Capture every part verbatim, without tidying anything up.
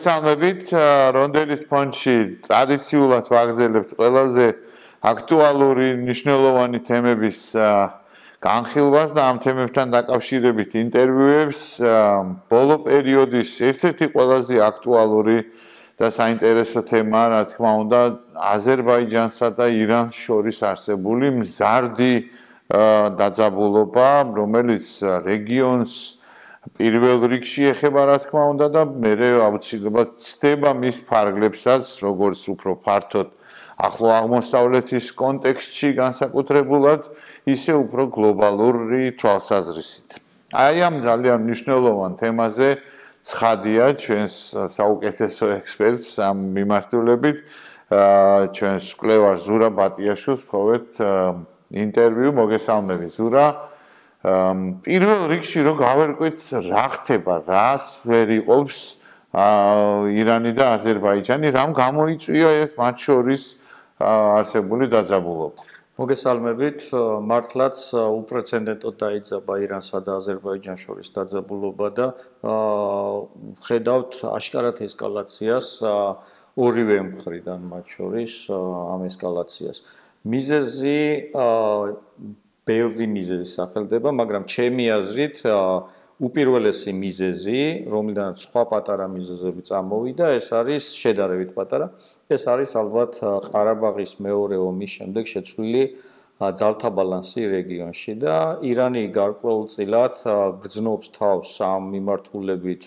მოგესალმებით, რონდელის ფონდში ტრადიციულად ვაგრძელებთ ყველაზე აქტუალური მნიშვნელოვანი თემების განხილვას და ამ თემებთან დაკავშირებით ინტერვიუებს. ბოლო პერიოდის ერთ-ერთი ყველაზე აქტუალური და საინტერესო თემა, რა თქმა უნდა, აზერბაიჯანსა და ირანს შორის არსებული მზარდი დაძაბულობა, რომელიც რეგიონს პირველ რიგში ეხება, რა თქმა უნდა, და მერე აუცილებლად ცდება მის ფარგლებსაც, როგორც უფრო ფართოდ ახლო აღმოსავლეთის კონტექსტში განსაკუთრებულად, ისე უფრო გლობალური თვალსაზრისით. აი ამ ძალიან მნიშვნელოვან თემაზე ცხადია ჩვენს საუკეთესო ექსპერტს ამ მიმართულებით, ჩვენს კვლევარ ზურა ბატიაშვილს ვთხოვეთ ინტერვიუ. მოგესალმები ზურა. პირველ რიგში რომ გავერკვით რა ხდება, რას ვერ იყოფს ირანი და აზერბაიჯანი, რამ გამოიწვია ეს მათ შორის არსებული დაძაბულობა. მოგესალმებით, მართლაც უპრეცედენტოდ დაიძაბა ირანსა და აზერბაიჯანს შორის დაძაბულობა და ხედავთ აშკარად ესკალაციას ორივე მხრიდან მათ შორის ამ ესკალაციას. მიზეზი ბევრი მიზეზი სახელდება, მაგრამ ჩემი აზრით უპირველესი მიზეზი, რომლიდანაც სხვა პატარა მიზეზები წამოვიდა, ეს არის შედარებით პატარა. ეს არის ალბათ ყარაბაღის მეორე ომის შემდეგ შეცვლილი ძალთა ბალანსი რეგიონში და ირანი გარკვეულწილად გრძნობს თავს ამ მიმართულებით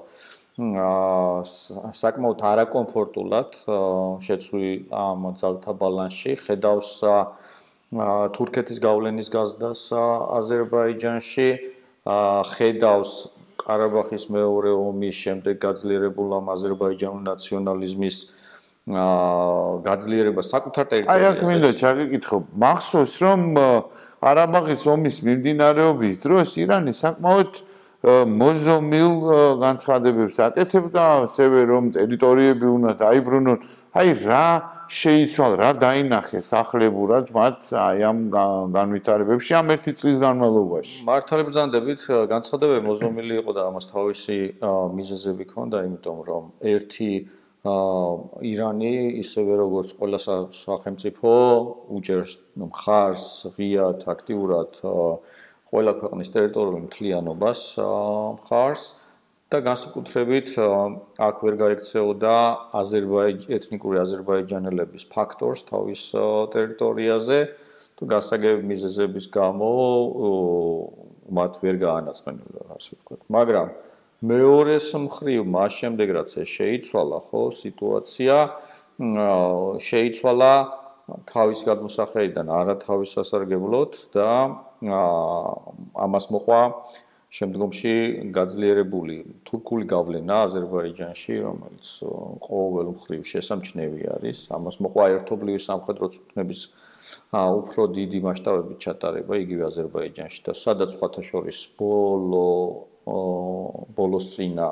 საკმაოდ არაკომფორტულად შეცვლილი ამ ძალთა ბალანსში, ხედავს თურქეთის გავლენის გაზრდას აზერბაიჯანში, ხედავს ყარაბაღის მეორე ომის შემდეგ გაძლიერებულ ამ აზერბაიჯანული ნაციონალიზმის გაძლიერებას საკუთარ ტერიტორიაზე. აი აქ მინდა ჩაგიკითხო, მახსოვს რომ ყარაბაღის ომის მიმდინარეობის დროს ირანი საკმაოდ მოზომილ განცხადებებს აკეთებდა, ასევე რომ ტერიტორიები უნდა დაიბრუნონ. აი რა შეიცვალა, რა დაინახეს ახლებურად მათ აი ამ განვითარებებში ამ ერთი წლის განმავლობაში. მართალი ბრძანდებით, განცხადებები მოზომილი იყო და ამას თავისი მიზეზები ჰქონდა, იმიტომ რომ ერთი ირანი ისევე როგორც ყველა სახელმწიფო უჭერს მხარს ღიად აქტიურად ყველა ქვეყნის ტერიტორიულ მთლიანობას მხარს და განსაკუთრებით აქ ვერ გაიქცეოდა ეთნიკური აზერბაიჯანელების ფაქტორს თავის ტერიტორიაზე თუ გასაგები მიზეზების გამო მათ ვერ გაანაცხენებდა, ასე ვთქვათ. მაგრამ მეორეს მხრივ მას შემდეგ რაც ეს შეიცვალა, ხო, სიტუაცია შეიცვალა თავის გადმოსახედიდან არა თავის სასარგებლოდ და ამას მოყვა შემდგომში გაძლიერებული თურქული გავლენა აზერბაიჯანში, რომელიც ყოველ მხრივ შესამჩნევი არის. ამას მოყვა ერთობლივი სამხედრო წვრთნების უფრო დიდი მასშტაბებით ჩატარება იგივე აზერბაიჯანში და სადაც სხვათა შორის ბოლო ბოლოს წინა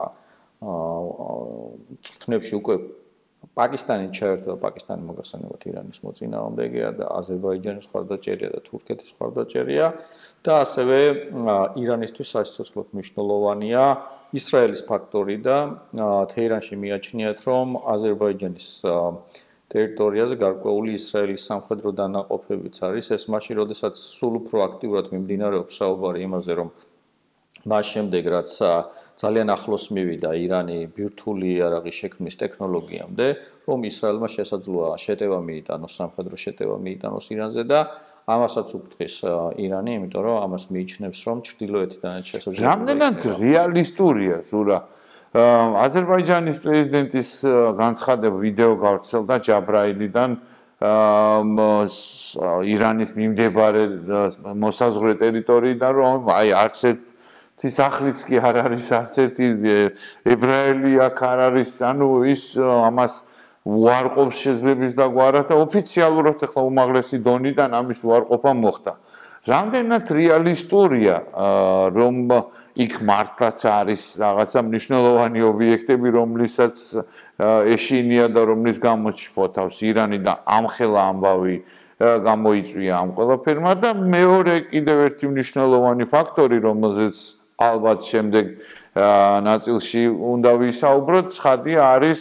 წვრთნებში უკვე პაკისტანი ჩაერთო, პაკისტანი მოგახსენებათ ირანის მოწინააღმდეგეა და აზერბაიჯანის მხარდაჭერია და თურქეთის მხარდაჭერია და ასევე ირანისთვის სასიცოცხლოდ მნიშვნელოვანია ისრაელის ფაქტორი და თეირანში მიაჩნიათ, რომ აზერბაიჯანის ტერიტორიაზე გარკვეული ისრაელის სამხედრო დანაყოფებიც არის. ეს მაშინ, როდესაც სულ უფრო აქტიურად მიმდინარეობს საუბარი იმაზე, რომ მას შემდეგ რაც ძალიან ახლოს მივიდა ირანი ბირთვული იარაღის შექმნის ტექნოლოგიამდე, რომ ისრაელმა შესაძლოა შეტევა მიიტანოს, სამხედრო შეტევა მიიტანოს ირანზე და ამასაც უფრთხის ირანი, იმიტომ რომ ამას მიიჩნევს, რომ ჩრდილოეთიდანაც შესაძლოა. რამდენად რეალისტურია ზურა აზერბაიჯანის პრეზიდენტის განცხადება ვიდეო გავრცელდა ჯაბრაილიდან ირანის მიმდებარე მოსაზღვრე ტერიტორიიდან, რომ აი არც ერთ ის ახლიც კი არ არის, არც ერთი ებრაელი აქ არ არის, ანუ ის ამას უარყოფს შეძლებს და გვარად და ოფიციალურად ახლა უმაღლესი დონიდან ამის უარყოფა მოხდა. რამდენად რეალისტურია, რომ იქ მართლაც არის რაღაცა მნიშვნელოვანი ობიექტები, რომლისაც ეშინია და რომლის გამოც შფოთავს ირანი და ამხელა ამბავი გამოიწვია ამ ყველაფერმა და მეორე კიდევ ერთი მნიშვნელოვანი ფაქტორი, რომელზეც ალბათ შემდეგ ნაწილში უნდა ვისაუბროთ. ცხადია არის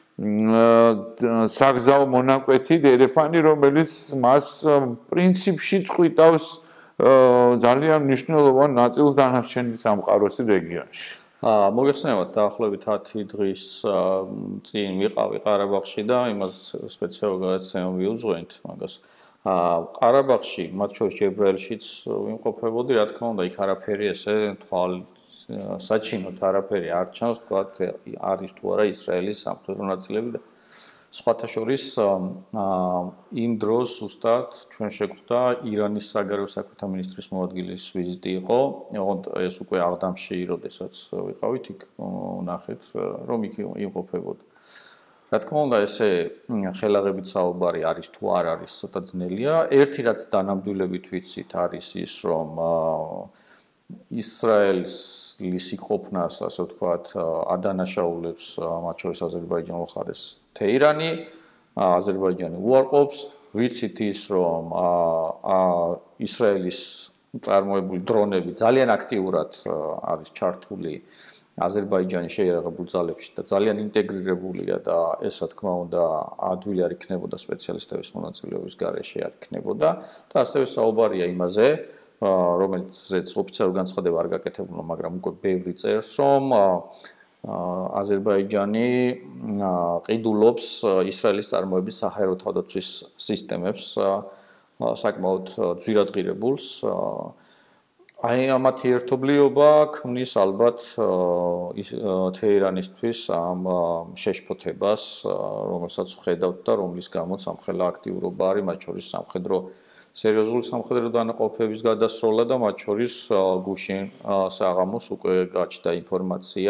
საგზაო მონაკვეთი დერეფანი, რომელიც მას პრინციპში წყვიტავს ძალიან მნიშვნელოვან ნაწილს დანარჩენი სამყაროს რეგიონში. აა მოგეხსენებათ დაახლოებით ათი დღის წინ ვიყავი ყარაბაღში და იმას სპეციალურ გადაცემა ვიუძღვენთ მაგას. აა ყარაბაღში, მათ შორის ებრაელშიც ვიმყოფებოდი, რა თქმა უნდა, იქ არაფერი ესე თვალ საჩინოთ არაფერი არ ჩანს, თქვა არის თუ არა ისრაელის სამხედრო ნაწილები და სხვათა შორის იმ დროს უბრალოდ ჩვენ შეგვხვდა ირანის საგარეო საქმეთა მინისტრის მოადგილის ვიზიტი იყო, ოღონდ ეს უკვე აღდამში, როდესაც ვიყავით იქ ნახეთ, რომ იქ იმყოფებოდა. რა თქმა უნდა, ესე ხელაღებით საუბარი არის თუ არ არის, ცოტა ძნელია. ერთი რაც დანამდვილებით ვიცით არის ის, რომ ისრაელის ლისიყოფნას, ასე ვთქვათ, ადანაშაულებს მათ შორის აზერბაიჯანულ მხარეს თეირანი, აზერბაიჯანი უარყოფს. ვიცით ის, რომ ისრაელის წარმოებული დრონები ძალიან აქტიურად არის ჩართული აზერბაიჯანის შეიარაღებულ ძალებში და ძალიან ინტეგრირებულია და ეს, რა თქმა უნდა, ადვილი არ იქნებოდა სპეციალისტების მონაწილეობის გარეშე არ იქნებოდა და ასევე საუბარია იმაზე, რომელზეც ოფიციალურ განცხადება არ გაკეთებულა, მაგრამ უკვე ბევრი წერს, რომ აზერბაიჯანი ყიდულობს ისრაელის წარმოების საჰაერო თავდაცვის სისტემებს საკმაოდ ძვირადღირებულს. აი ამათი ერთობლიობა ქმნის ალბათ თეირანისთვის ამ შეშფოთებას, რომელსაც ვხედავთ და რომლის გამოც ამ ხელა აქტიურობა არის, მათ შორის სამხედრო სერიოზული სამხედრო დანაყოფების გადასროლა და მათ შორის გუშინ საღამოს უკვე გაჩნდა ინფორმაცია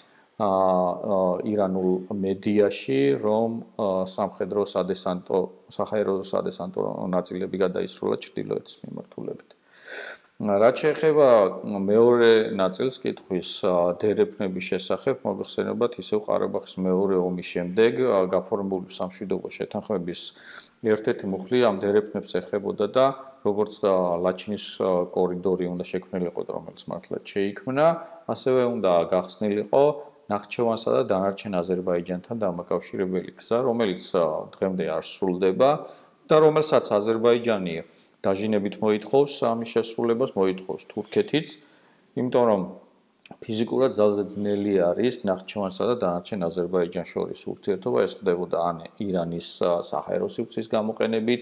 ირანულ მედიაში, რომ სამხედრო სადესანტო, საჰაერო სადესანტო ნაწილები გადაისროლა ჩრდილოეთის მიმართულებით. რაც შეეხება მეორე ნაწილს კითხვის დერეფნების შესახებ, მოგეხსენებათ ისევ ყარაბაღის მეორე ომის შემდეგ გაფორმებული სამშვიდობო შეთანხმების ერთ-ერთი მუხლი ამ დერეფნებს ეხებოდა და როგორც ლაჩინის კორიდორი უნდა შექმნილიყო, რომელიც მართლაც შეიქმნა, ასევე უნდა გახსნილიყო ნახჩევანსა და დანარჩენ აზერბაიჯანთან დამაკავშირებელი გზა, რომელიც დღემდე არ სრულდება და რომელსაც აზერბაიჯანი დაჟინებით მოითხოვს ამის შესრულებას, მოითხოვს თურქეთიც, იმიტომ რომ ფიზიკურად ძალზე ძნელი არის ნახჩევანსა და დანარჩენ აზერბაიჯანს შორის ურთიერთობა, ეს ხდებოდა ან ირანის საჰაერო სივრცის გამოყენებით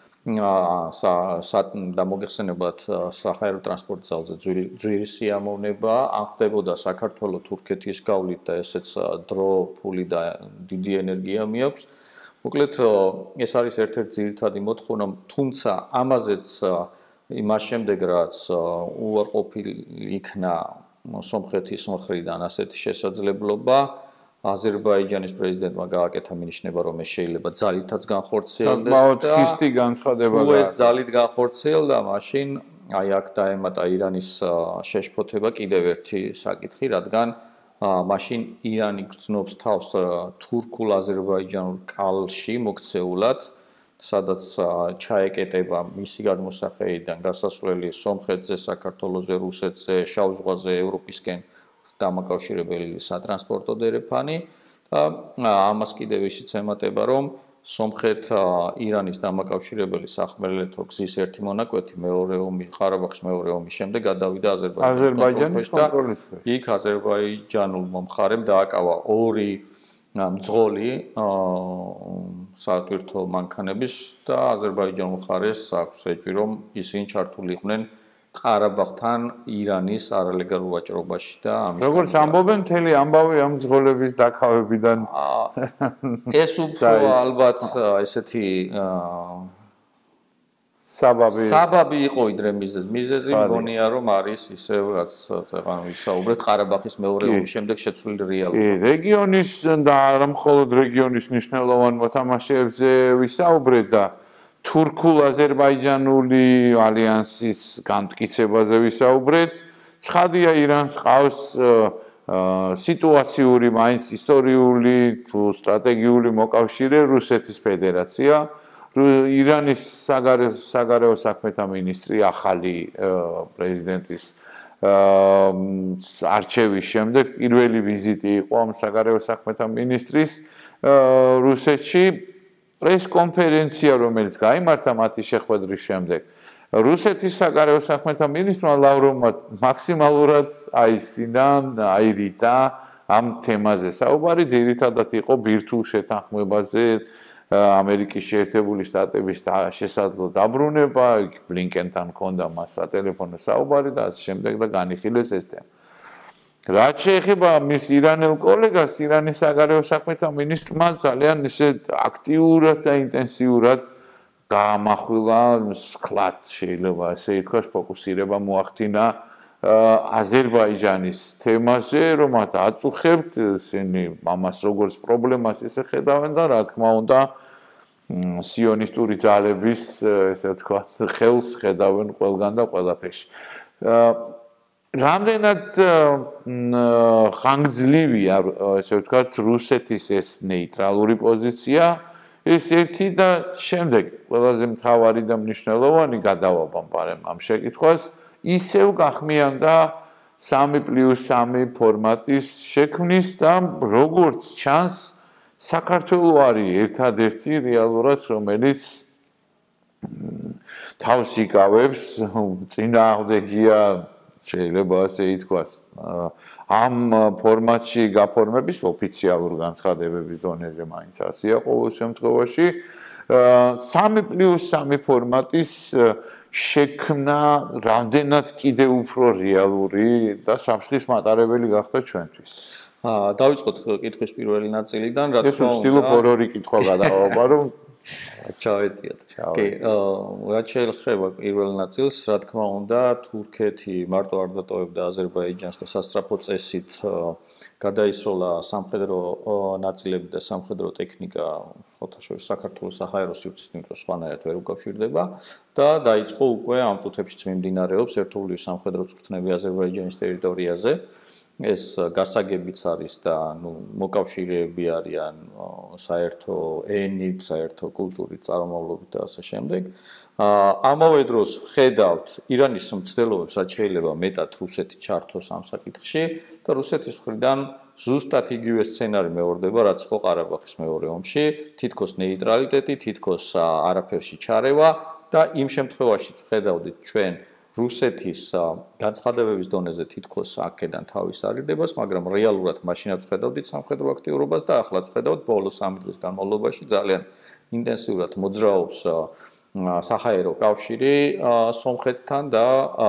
და მოგეხსენებათ საჰაერო ტრანსპორტ ძალზე ძვირი სიამოვნება, ან ხდებოდა საქართველოს თურქეთის გავლით და ესეც დრო, ფული და დიდი ენერგია მიაქვს. მოკლედ ეს არის ერთ-ერთი ძირითადი მოთხოვნა, თუმცა ამაზეც იმას შემდეგ რაც უარყოფილი იქნა სომხეთის მხრიდან ასეთი შესაძლებლობა, აზერბაიჯანის პრეზიდენტმა გააკეთა მინიშნება, რომ ეს შეიძლება ძალითაც განხორციელდეს და ხისტი განცხადება გააკეთა. ეს ძალით განხორციელდა, მაშინ აი აქ დაემატა ირანის შეშფოთება კიდევ ერთი საკითხი, რადგან მაშინ ირანი გრძნობს თავს თურქულ-აზერბაიჯანურ კალში მოქცეულად, სადაც ჩაეკეტება მისი გადმოსახედიდან გასასვლელი სომხეთზე, საქართველოზე, რუსეთზე, შავ ზღვაზე, ევროპისკენ დამაკავშირებელი სატრანსპორტო დერეფანი და ამას კიდევ ისიც ემატება, რომ სომხეთ-ირანის დამაკავშირებელი სახმელეთო გზის ერთი მონაკვეთი მეორე ომის, ყარაბაღის მეორე ომის შემდეგ გადავიდა აზერბაიჯანის კონტროლის ქვეშ. იქ აზერბაიჯანულმა მხარემ დააკავა ორი მძღოლი სატვირთო მანქანების და აზერბაიჯანულ მხარეს აქვს ეჭვი, რომ ისინი ჩართული იყვნენ ყარაბაღთან ირანის არალეგალურ ვაჭრობაში და ამის როგორც ამბობენ, მთელი ამბავი ამ მძღოლების დაკავებიდან ეს უფრო ალბათ ესეთი საბაბი საბაბი იყო ვიდრე მიზეზი. მიზეზი მგონია, რომ არის ისევ რაც წეღან ვისაუბრეთ ყარაბაღის მეორე ომის შემდეგ შეცვლილი რეალობა. რეგიონის და არა მხოლოდ რეგიონის მნიშვნელოვან მოთამაშეებზე ვისაუბრეთ და თურქულ-აზერბაიჯანული ალიანსის განმტკიცებაზე ვისაუბრეთ. ცხადია, ირანს ყავს სიტუაციური, მაინც ისტორიული თუ სტრატეგიული მოკავშირე რუსეთის ფედერაცია. ირანის საგარეო საქმეთა მინისტრი ახალი პრეზიდენტის არჩევის შემდეგ პირველი ვიზიტი იყო ამ საგარეო საქმეთა მინისტრის რუსეთში პრეს-კონფერენცია, რომელიც გაიმართა მათი შეხვედრის შემდეგ. რუსეთის საგარეო საქმეთა მინისტრმა ლავროვმა მაქსიმალურად აისინა, აირიდა ამ თემაზე საუბარი, ძირითადად იყო ბირთვულ შეთანხმებაზე, ამერიკის შეერთებული შტატების შესაძლო დაბრუნება, ბლინკენთან ჰქონდა მას სატელეფონო საუბარი და ასე შემდეგ და განიხილეს ეს თემა. რაც შეეხება მის ირანელ კოლეგას, ირანის საგარეო საქმეთა მინისტრმა ძალიან ისე აქტიურად და ინტენსიურად გაამახვილა, სკლად შეიძლება ასე ითქვას, ფოკუსირება მოახდინა აზერბაიჯანის თემაზე, რომ მათ აწუხებთ, ისინი ამას როგორც პრობლემას ისე ხედავენ და რა თქმა უნდა სიონისტური ძალების, ესე ვთქვათ, ხელს ხედავენ ყველგან და ყველაფერში. რამდენად ხანგრძლივია, ესე ვთქვათ, რუსეთის ეს ნეიტრალური პოზიცია, ეს ერთი და შემდეგ ყველაზე მთავარი და მნიშვნელოვანი გადავაბამბარებ ამ შეკითხვას, ისევ გახმიანდა სამი პლუს სამი ფორმატის შექმნის და როგორც ჩანს საქართველო არის ერთადერთი რეალურად, რომელიც თავს იკავებს წინააღმდეგია შეიძლება ასე ითქვას ამ ფორმატში გაფორმების ოფიციალურ განცხადებების დონეზე მაინც ასეა ყოველ შემთხვევაში სამი პლუს სამი ფორმატის შექმნა რამდენად კიდევ უფრო რეალური და სამსხის მატარებელი გახდა ჩვენთვის. აა დავიწყოთ კითხვის პირველი ნაწილიდან, რა თქმა უნდა. ეს ვცდილობ ორი კითხვა გადავაბა, რომ ჩავეტიოთ. კი, რაც შეეხება პირველ ნაწილს, რა თქმა უნდა, თურქეთი მარტო არ დატოვებდა აზერბაიჯანს და სასწრაფო წესით გადაისროლა სამხედრო ნაწილები და სამხედრო ტექნიკა, ხოთაშორის საქართველოს საჰაერო სივრცის ნიტროს სხვანაირად ვერ უკავშირდება და დაიწყო უკვე ამ წუთებშიც მიმდინარეობს ერთობლივი სამხედრო წვრთნები აზერბაიჯანის ტერიტორიაზე. ეს გასაგებიც არის და ნუ მოკავშირეები არიან საერთო ენით, საერთო კულტურით, წარმომავლობით და ასე შემდეგ. ამავე დროს ხედავთ ირანის მცდელობებს, რაც შეიძლება მეტად რუსეთი ჩართოს ამ საკითხში და რუსეთის მხრიდან ზუსტად იგივე სცენარი მეორდება, რაც იყო ყარაბაღის მეორე ომში, თითქოს ნეიტრალიტეტი, თითქოს არაფერში ჩარევა და იმ შემთხვევაშიც ხედავდით ჩვენ რუსეთის განცხადებების დონეზე თითქოს აქედან თავის არიდებას, მაგრამ რეალურად მაშინაც ხედავდით სამხედრო აქტიურობას და ახლა ხედავთ ბოლო სამი დღის განმავლობაში ძალიან ინტენსიურად მოძრაობს საჰაერო კავშირი სომხეთთან და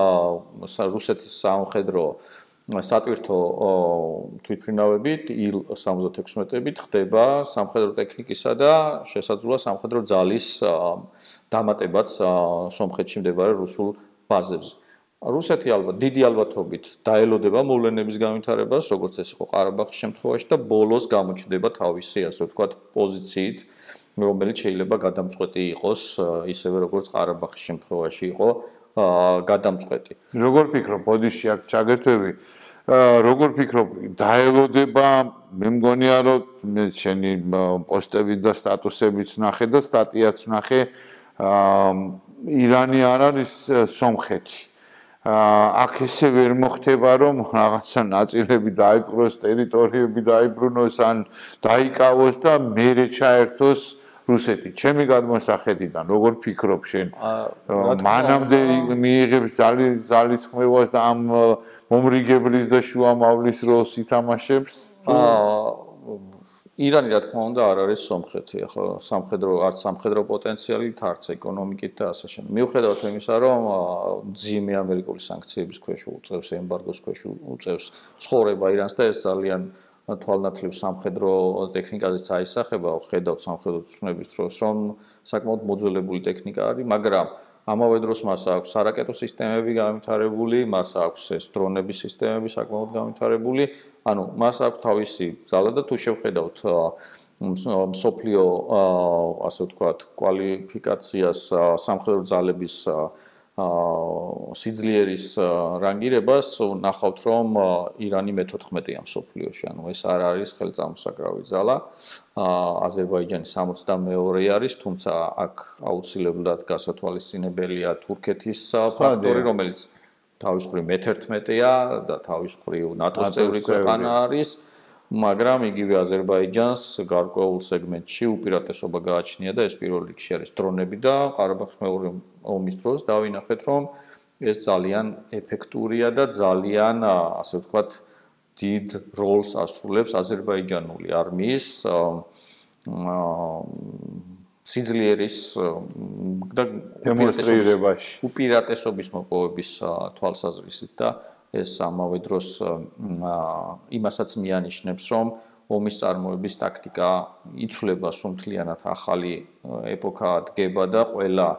რუსეთის სამხედრო სატვირთო თვითმფრინავებით ილ სამოცდათექვსმეტრებით ხდება სამხედრო ტექნიკისა და შესაძლოა სამხედრო ძალის დამატებაც სომხეთში მდებარე რუსულ ბაზებზე. რუსეთი ალბათ დიდი ალბათობით დაელოდება მოვლენების განვითარებას, როგორც ეს იყო ყარაბაღის შემთხვევაში და ბოლოს გამოჩნდება თავისი, ასე ვთქვათ, პოზიციით, რომელიც შეიძლება გადამწყვეტი იყოს, ისევე როგორც ყარაბაღის შემთხვევაში იყო გადამწყვეტი. როგორ ფიქრობ, ბოდიში აქ ჩაგერთვები, როგორ ფიქრობ, დაელოდება, მე მგონია, რომ მე შენი პოსტები და სტატუსებიც ნახე და სტატიაც ნახე, ირანი არ არის სომხეთი. აქ ესე ვერ მოხდება, რომ რაღაცა ნაწილები დაიპყროს, ტერიტორიები დაიბრუნოს ან დაიკავოს და მერე ჩაერთოს რუსეთი. ჩემი გადმოსახედიდან, როგორ ფიქრობ შენ? მანამდე მიიღებს ძალისხმევას და ამ მომრიგებლის და შუამავლის როლს ითამაშებს? ირანი რა თქმა უნდა არ არის სომხეთი, ახლა სამხედრო არც სამხედრო პოტენციალით, არც ეკონომიკით და ასე შემდეგ. მიუხედავად იმისა, რომ ძიმე ამერიკული სანქციების ქვეშ უწევს, ემბარგოს ქვეშ უწევს ცხოვრება ირანს და ეს ძალიან თვალნათლივ სამხედრო ტექნიკაზეც აისახება, ხედავთ სამხედრო ცნების დროს, რომ საკმაოდ მოძველებული ტექნიკა არის, მაგრამ ამავე დროს მას აქვს სარაკეტო სისტემები განვითარებული, მას აქვს ეს დრონების სისტემები საკმაოდ განვითარებული, ანუ მას აქვს თავისი ძალა და თუ შევხედავთ მსოფლიო, ასე ვთქვათ, კვალიფიკაციას სამხედრო ძალების სიძლიერის რანგირებას, ნახავთ, რომ ირანი მეთოთხმეტეა მსოფლიოში, ანუ ეს არ არის ხელწამოსაკრავი ძალა. აზერბაიჯანი სამოცდამეორე არის, თუმცა აქ აუცილებლად გასათვალისწინებელია თურქეთის ფაქტორი, რომელიც თავის მხრივ მეთერთმეტეა და თავის მხრივ ნატოს წევრი ქვეყანა არის, მაგრამ იგივე აზერბაიჯანს გარკვეულ სეგმენტში უპირატესობა გააჩნია და ეს პირველ რიგში არის დრონები და ყარაბაღის მეორე ომის დროს დავინახეთ, რომ ეს ძალიან ეფექტურია და ძალიან, ასე ვთქვათ, დიდ როლს ასრულებს აზერბაიჯანული არმიის სიძლიერის და დემონსტრირებაში, უპირატესობის მოპოვების თვალსაზრისით და ეს ამავე დროს იმასაც მიანიშნებს, რომ ომის წარმოების ტაქტიკა იცვლება სრულთლიანად ახალი ეპოქა დგება და ყველა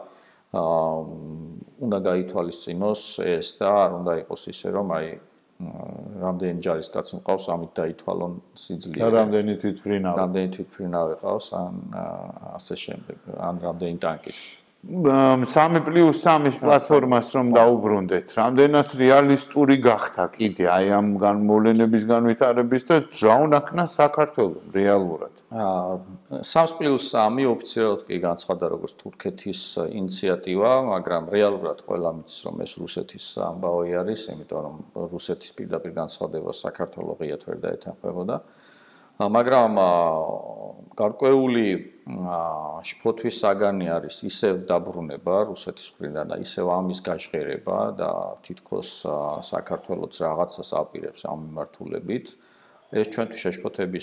უნდა გაითვალისწინოს ეს და არ უნდა იყოს ისე, რომ აი რამდენი ჯარისკაცი მყავს, ამით დაითვალონ სიძლიერე. და რამდენი თვითმფრინავი. რამდენი თვითმფრინავი ყავს, ან ასე შემდეგ, ან რამდენი ტანკი. სამი პლუს სამის პლატფორმას რომ დაუბრუნდეთ, რამდენად რეალისტური გახდა კიდე აი ამ განმოვლენების განვითარების და რა უნახნა საქართველოს რეალურად? სამი პლუს სამი ოფიციალურად კი განცხადა როგორც თურქეთის ინიციატივა, მაგრამ რეალურად ყველა მის რომ ეს რუსეთის ამბავი არის, იმიტომ რომ რუსეთის პირდაპირ განცხადებას საქართველოს ღიად ვერ დაეთანხმებოდა. მაგრამ გარკვეული შფოთვის საგანი არის ისევ დაბრუნება რუსეთის მხრიდან და ისევ ამის გაჟღერება და თითქოს საქართველოს რაღაცას აპირებს ამ მიმართულებით. ეს ჩვენთვის შეშფოთების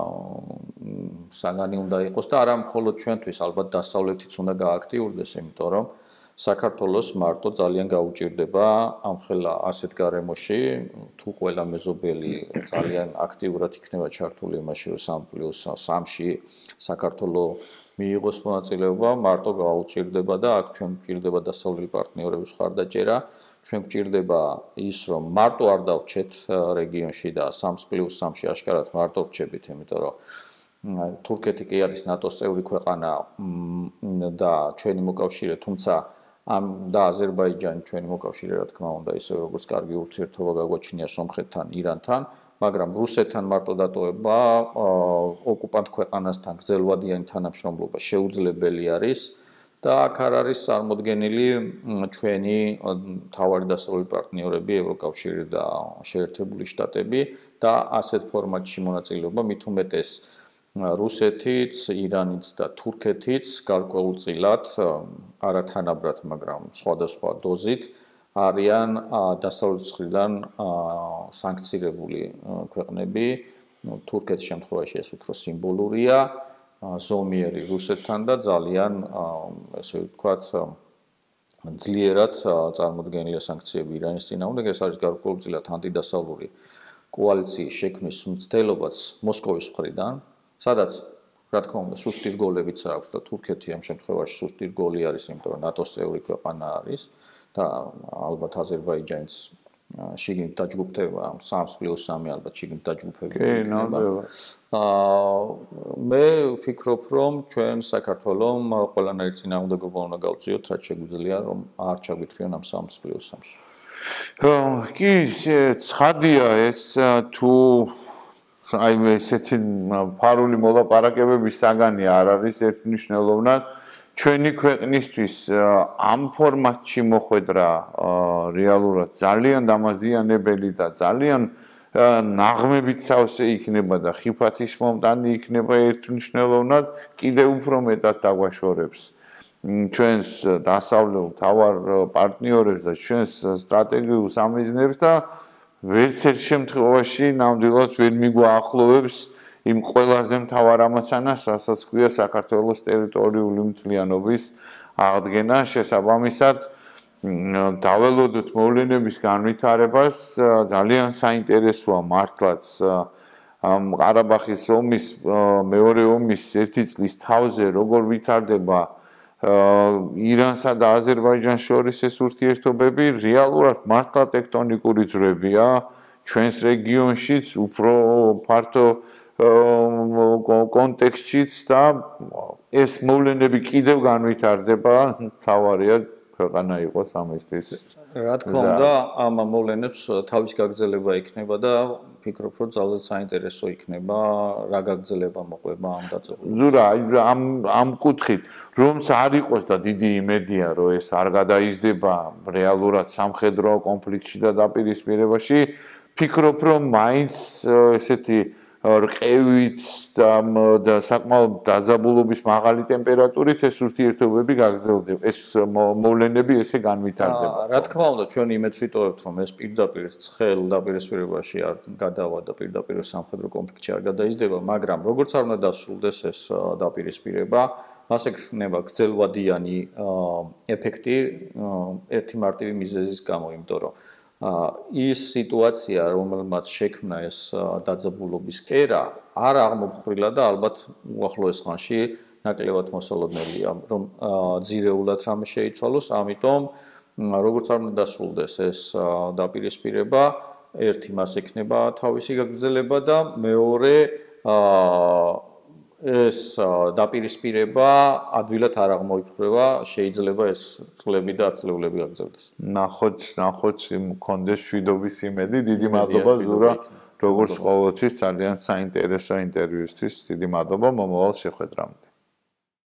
საგანი უნდა იყოს და არა მხოლოდ ჩვენთვის, ალბათ დასავლეთიც უნდა გააქტიურდეს, იმიტომ რომ საქართველოს მარტო ძალიან გაუჭირდება ამხელა ასეთ გარემოში, თუ ყველა მეზობელი ძალიან აქტიურად იქნება ჩართული იმაში, რომ სამი პლუს სამში საქართველოს მიიღოს მონაწილეობა, მარტო გაუჭირდება და აქ ჩვენ გვჭირდება დასავლელი პარტნიორების მხარდაჭერა, ჩვენ გვჭირდება ის, რომ მარტო არ დავრჩეთ რეგიონში და სამი პლუს სამში აშკარად მარტო ვრჩებით, იმიტომ რომ თურქეთი კი არის ნატოს წევრი ქვეყანა და ჩვენი მოკავშირე, თუმცა ამ და აზერბაიჯანი ჩვენი მოკავშირე, რა თქმა უნდა, ისე როგორც კარგი ურთიერთობა გაგვაჩნია სომხეთთან, ირანთან, მაგრამ რუსეთთან მარტო დატოვება ოკუპანტ ქვეყანასთან გრძელვადიანი თანამშრომლობა შეუძლებელი არის და აქ არ არის წარმოდგენილი ჩვენი მთავარი დასავლელი პარტნიორები, ევროკავშირი და შეერთებული შტატები და ასეთ ფორმატში მონაწილეობა მით უმეტეს რუსეთიც, ირანიც და თურქეთიც გარკვეულწილად არათანაბრად, მაგრამ სხვადასხვა დოზით არიან დასავლეთის მხრიდან სანქცირებული ქვეყნები. თურქეთის შემთხვევაში ეს უფრო სიმბოლურია, ზომიერი რუსეთთან და ძალიან, ესე ვთქვათ, ძლიერად წარმოდგენილია სანქციები ირანის წინააღმდეგ. ეს არის გარკვეულწილად ანტიდასავლური კოალიციის შექმნის მცდელობაც მოსკოვის მხრიდან. სადაც, რა თქმა უნდა, სუსტი რგოლებიც აქვს და თურქეთი ამ შემთხვევაში სუსტი რგოლი არის, იმიტომ რომ ნატოს წევრი ქვეყანა არის და ალბათ აზერბაიჯანიც შიგნით დაჯგუფდება, სამი პლუს სამი ალბათ შიგნით დაჯგუფებული იქნება. მე ვფიქრობ, რომ ჩვენ საქართველოს ყველანაირი წინააღმდეგობა უნდა გავწიოთ, რაც შეგვიძლია, რომ არ ჩაგვithრიონ ამ სამი პლუს სამში. კი, ცხადია ეს თუ აი ესეთი ფარული მოლაპარაკებების საგანი არ არის ერთმნიშვნელოვნად ჩვენი ქვეყნისთვის ამ ფორმატში მოხვედრა რეალურად ძალიან დამაზიანებელი და ძალიან ნაღმებით სავსე იქნება და ხიფათის მომტანი იქნება ერთმნიშვნელოვნად კიდევ უფრო მეტად დაგვაშორებს ჩვენს დასავლელ თავარ პარტნიორებს და ჩვენს სტრატეგიულ სამიზნებს და ვერც ერთ შემთხვევაში ნამდვილად ვერ მიგვაახლოვებს იმ ყველაზე მთავარ ამოცანას, რასაც ქვია საქართველოს ტერიტორიული მთლიანობის აღდგენა, შესაბამისად დაველოდოთ მოვლენების განვითარებას, ძალიან საინტერესოა მართლაც ამ ყარაბაღის ომის მეორე ომის ერთი წლის თავზე როგორ ვითარდება ირანსა და აზერბაიჯანს შორის ეს ურთიერთობები რეალურად მართლა ტექტონიკური ძვრებია ჩვენს რეგიონშიც უფრო ფართო კონტექსტშიც და ეს მოვლენები კიდევ განვითარდება თავარია ქვეყანა იყოს ამისთვის რა თქმა უნდა ამ მოვლენებს თავის გაგრძელება იქნება და ვფიქრობ, რომ ძალზედ საინტერესო იქნება რა გაგრძელება მოყვება ამ დაწყებულებას. ზურა, აი ამ ამ კუთხით, რომც არ იყოს და დიდი იმედია, რომ ეს არ გადაიზრდება რეალურად სამხედრო კონფლიქტში და დაპირისპირებაში, ფიქრობ, რომ მაინც ესეთი რყევით და და საკმაოდ დაძაბულობის მაღალი ტემპერატურით ეს ურთიერთობები გაგრძელდება. ეს მოვლენები ესე განვითარდება. რა თქმა უნდა, ჩვენ იმედს ვიტოვებთ, რომ ეს პირდაპირ ცხელ დაპირისპირებაში არ გადავა და პირდაპირ სამხედრო კონფლიქტში არ გადაიზრდება, მაგრამ როგორც არ უნდა დასრულდეს ეს დაპირისპირება, მას ექნება გრძელვადიანი ეფექტი ერთი მარტივი მიზეზის გამო, იმიტომ რომ ის სიტუაცია, რომელმაც შექმნა ეს დაძაბულობის კერა, არ აღმოფხვრილა და ალბათ უახლოეს ხანში ნაკლებად მოსალოდნელია, რომ ძირეულად რამე შეიცვალოს, ამიტომ როგორც არ უნდა დასრულდეს ეს დაპირისპირება, ერთი მას ექნება თავისი გაგრძელება და მეორე ეს დაპირისპირება ადვილად არ აღმოიფხვრება, შეიძლება ეს წლები და ათწლეულები გაგრძელდეს. ნახოთ, ნახოთ, მქონდეს შვიდობის იმედი. დიდი მადლობა ზურა, როგორც ყოველთვის ძალიან საინტერესო ინტერვიუსთვის. დიდი მადლობა მომავალ შეხვედრამდე.